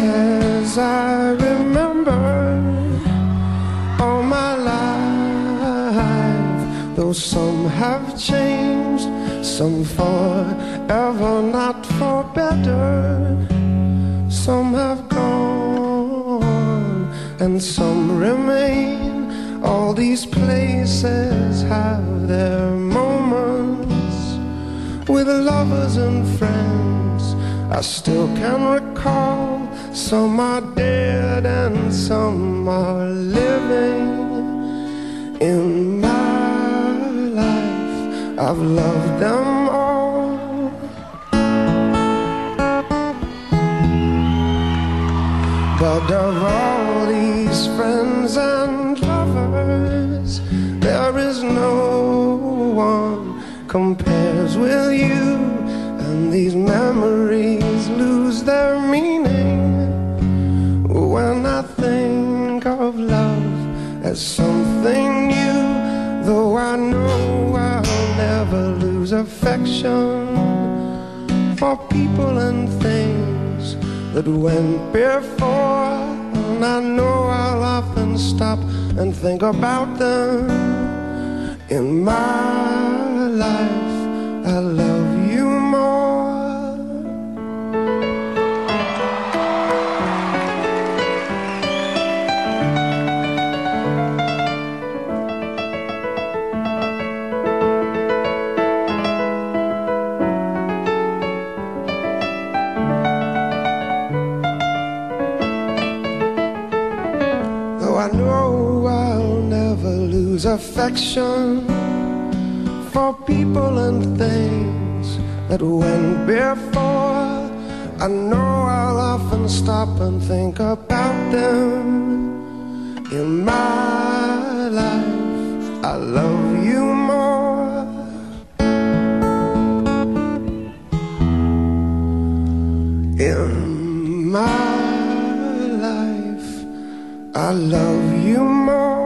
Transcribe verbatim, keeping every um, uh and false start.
faces I remember all my life, though some have changed, some forever, not for better. Some have gone and some remain. All these places have their moments with lovers and friends I still can recall. Some are dead and some are living. In my life I've loved them all, but of all these friends and lovers, there is no one compares with you. And these memories lose their meaning when I think of love as something new. Though I know I'll never lose affection for people and things that went before. And I know I'll often stop and think about them. In my life I love you more. Though I know I'll never lose affection for people and things that went before, I know I'll often stop and think about them. In my life I love you more. In my life I love you more.